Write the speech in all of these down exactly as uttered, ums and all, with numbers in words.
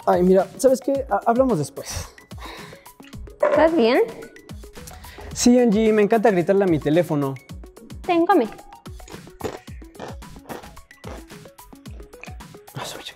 Ay, mira, ¿sabes qué? Ha- hablamos después. ¿Estás bien? Sí, Angie, me encanta gritarle a mi teléfono. Ten, come. Ah, soy yo.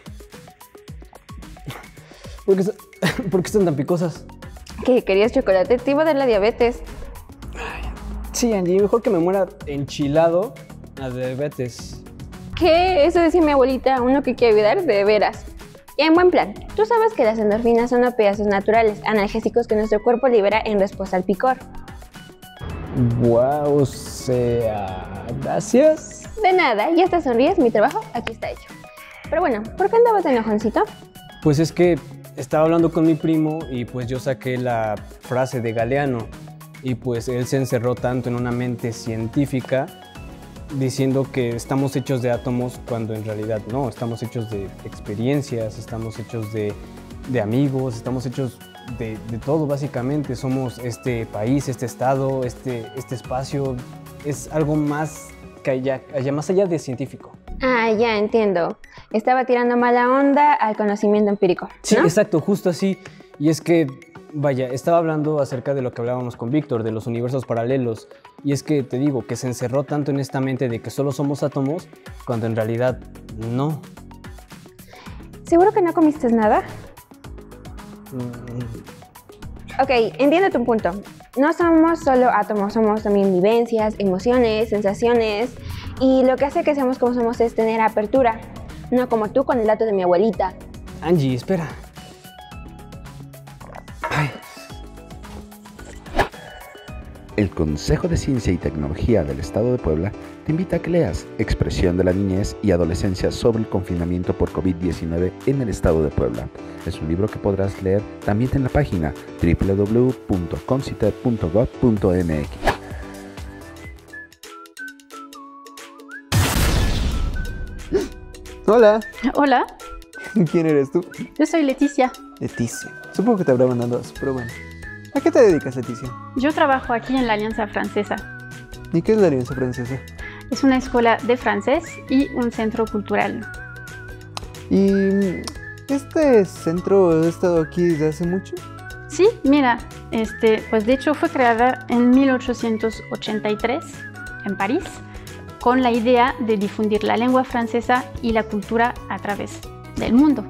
¿Por qué, est- ¿Por qué están tan picosas? ¿Qué? ¿Querías chocolate? Te iba a dar la diabetes. Sí, Angie, mejor que me muera enchilado a diabetes. ¿Qué? Eso decía mi abuelita, uno que quiere ayudar, de veras. Y en buen plan, tú sabes que las endorfinas son opiáceos naturales, analgésicos que nuestro cuerpo libera en respuesta al picor. Wow, o sea, gracias. De nada, ya te sonríes, mi trabajo aquí está hecho. Pero bueno, ¿por qué andabas de enojoncito? Pues es que estaba hablando con mi primo y pues yo saqué la frase de Galeano y pues él se encerró tanto en una mente científica diciendo que estamos hechos de átomos cuando en realidad no, estamos hechos de experiencias, estamos hechos de, de amigos, estamos hechos de, de todo básicamente. Somos este país, este estado, este, este espacio, es algo más que allá, allá, más allá de científico. Ah, ya entiendo. Estaba tirando mala onda al conocimiento empírico, ¿no? Sí, exacto, justo así. Y es que, vaya, estaba hablando acerca de lo que hablábamos con Víctor, de los universos paralelos. Y es que te digo que se encerró tanto en esta mente de que solo somos átomos, cuando en realidad no. ¿Seguro que no comiste nada? Mm, Ok, entiendo tu punto. No somos solo átomos, somos también vivencias, emociones, sensaciones. Y lo que hace que seamos como somos es tener apertura. No como tú con el dato de mi abuelita. Angie, espera. Ay. El Consejo de Ciencia y Tecnología del Estado de Puebla te invita a que leas Expresión de la Niñez y Adolescencia sobre el confinamiento por COVID diecinueve en el Estado de Puebla. Es un libro que podrás leer también en la página doble u doble u doble u punto conciter punto gob punto m x. Hola, Hola, ¿quién eres tú? yo soy Leticia. Leticia. Supongo que te habrá mandado dos, pero bueno. ¿A qué te dedicas, Leticia? Yo trabajo aquí en la Alianza Francesa. ¿Y qué es la Alianza Francesa? Es una escuela de francés y un centro cultural. ¿Y este centro ha estado aquí desde hace mucho? Sí, mira, este, pues de hecho fue creada en mil ochocientos ochenta y tres en París con la idea de difundir la lengua francesa y la cultura a través del mundo.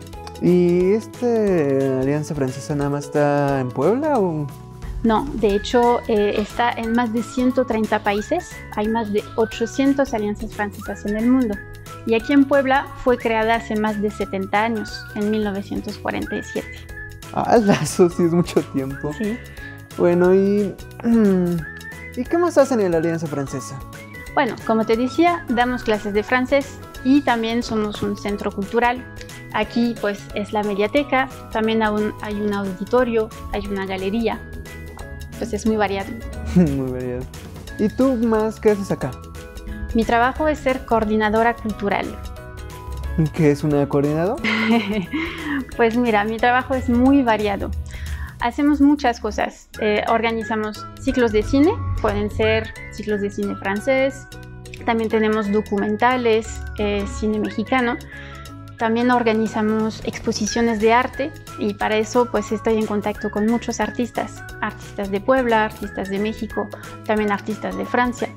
¿Y esta Alianza Francesa nada más está en Puebla o...? No, de hecho eh, está en más de ciento treinta países, hay más de ochocientas alianzas francesas en el mundo. Y aquí en Puebla fue creada hace más de setenta años, en mil novecientos cuarenta y siete. Ah, eso sí es mucho tiempo. Sí. Bueno, y... ¿y qué más hacen en la Alianza Francesa? Bueno, como te decía, damos clases de francés y también somos un centro cultural. Aquí pues es la mediateca, también aún hay un auditorio, hay una galería, pues es muy variado. Muy variado. ¿Y tú más qué haces acá? Mi trabajo es ser coordinadora cultural. ¿Qué es una coordinadora? Pues mira, mi trabajo es muy variado. Hacemos muchas cosas. Eh, organizamos ciclos de cine, pueden ser ciclos de cine francés. También tenemos documentales, eh, cine mexicano. También organizamos exposiciones de arte y para eso pues estoy en contacto con muchos artistas. Artistas de Puebla, artistas de México, también artistas de Francia.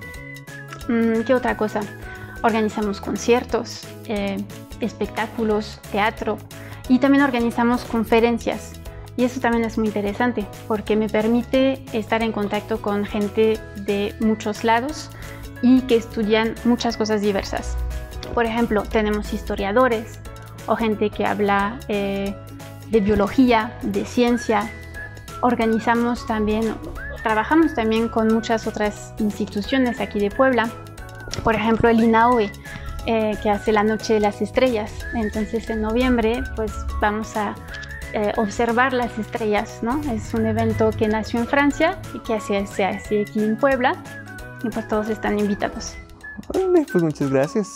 ¿Qué otra cosa? Organizamos conciertos, eh, espectáculos, teatro y también organizamos conferencias. Y eso también es muy interesante porque me permite estar en contacto con gente de muchos lados y que estudian muchas cosas diversas. Por ejemplo, tenemos historiadores o gente que habla eh, de biología, de ciencia. Organizamos también, trabajamos también con muchas otras instituciones aquí de Puebla. Por ejemplo, el INAOE, eh, que hace la Noche de las Estrellas. Entonces, en noviembre, pues vamos a eh, observar las estrellas, ¿no? Es un evento que nació en Francia y que se hace así aquí en Puebla. Y pues todos están invitados. Vale, pues muchas gracias.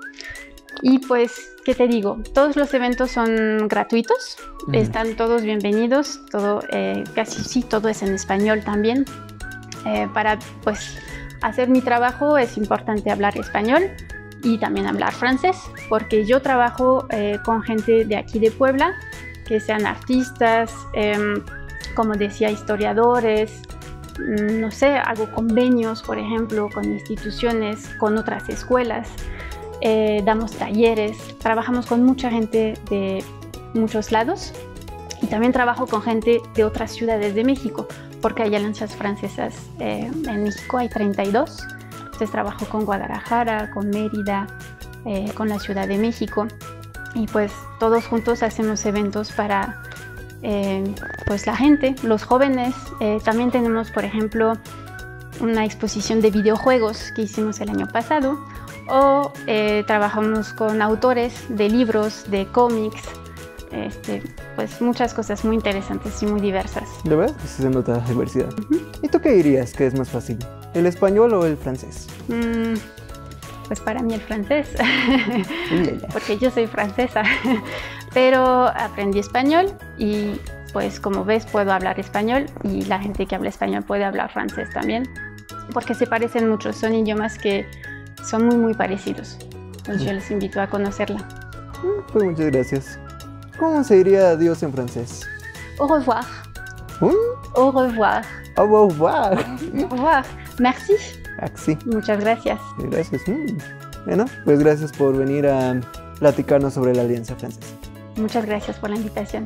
Y pues, ¿qué te digo? Todos los eventos son gratuitos, uh-huh. Están todos bienvenidos, todo, eh, casi sí, todo es en español también. Eh, para pues hacer mi trabajo es importante hablar español y también hablar francés, porque yo trabajo eh, con gente de aquí de Puebla que sean artistas, eh, como decía, historiadores, no sé, hago convenios, por ejemplo, con instituciones, con otras escuelas, eh, damos talleres, trabajamos con mucha gente de muchos lados y también trabajo con gente de otras ciudades de México, porque hay alianzas francesas eh, en México, hay treinta y dos, entonces trabajo con Guadalajara, con Mérida, eh, con la Ciudad de México y pues todos juntos hacemos eventos para Eh, pues la gente, los jóvenes. Eh, también tenemos, por ejemplo, una exposición de videojuegos que hicimos el año pasado, o eh, trabajamos con autores de libros, de cómics, este, pues muchas cosas muy interesantes y muy diversas. De verdad que se nota la diversidad. Uh-huh. ¿Y tú qué dirías que es más fácil, el español o el francés? Mm, pues para mí el francés, porque yo soy francesa. Pero aprendí español y pues como ves puedo hablar español y la gente que habla español puede hablar francés también, porque se parecen mucho, son idiomas que son muy muy parecidos. Entonces yo les invito a conocerla. Pues muchas gracias. ¿Cómo se diría adiós en francés? Au revoir. ¿Mm? Au revoir. Au revoir. Au revoir. Merci. Merci. Muchas gracias. Gracias. Mm. Bueno, pues gracias por venir a platicarnos sobre la Alianza Francesa. Muchas gracias por la invitación.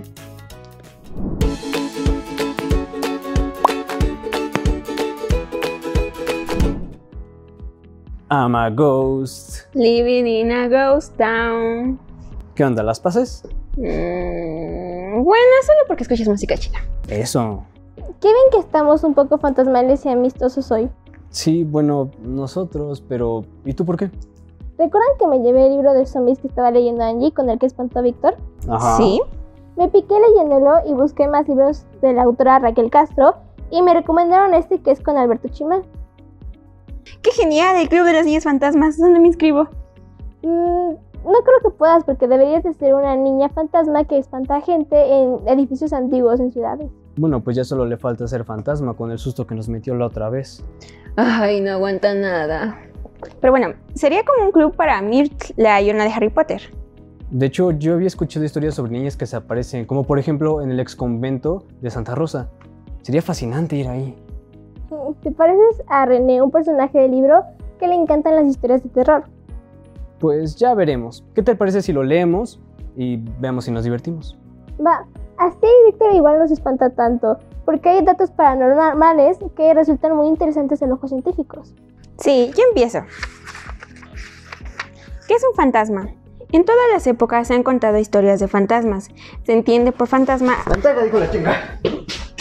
I'm a ghost. Living in a ghost town. ¿Qué onda, las pases? Mm, bueno, solo porque escuchas música china. Eso. ¿Qué ven que estamos un poco fantasmales y amistosos hoy? Sí, bueno, nosotros, pero ¿y tú por qué? ¿Recuerdan que me llevé el libro de zombies que estaba leyendo Angie, con el que espantó a Víctor? Ajá. Sí. Me piqué leyéndolo y busqué más libros de la autora Raquel Castro y me recomendaron este que es con Alberto Chimal. ¡Qué genial! El Club de los Niños Fantasmas. ¿Dónde me inscribo? Mm, no creo que puedas, porque deberías de ser una niña fantasma que espanta a gente en edificios antiguos en ciudades. Bueno, pues ya solo le falta ser fantasma con el susto que nos metió la otra vez. Ay, no aguanta nada. Pero bueno, sería como un club para Myrtle, la Llorona de Harry Potter. De hecho, yo había escuchado historias sobre niñas que se aparecen, como por ejemplo en el ex convento de Santa Rosa. Sería fascinante ir ahí. ¿Te pareces a René, un personaje del libro que le encantan las historias de terror? Pues ya veremos. ¿Qué te parece si lo leemos y veamos si nos divertimos? Va, así Víctor igual nos espanta tanto, porque hay datos paranormales que resultan muy interesantes en los ojos científicos. Sí, yo empiezo. ¿Qué es un fantasma? En todas las épocas se han contado historias de fantasmas. Se entiende por fantasma... ¡Fantasma, dijo la chinga!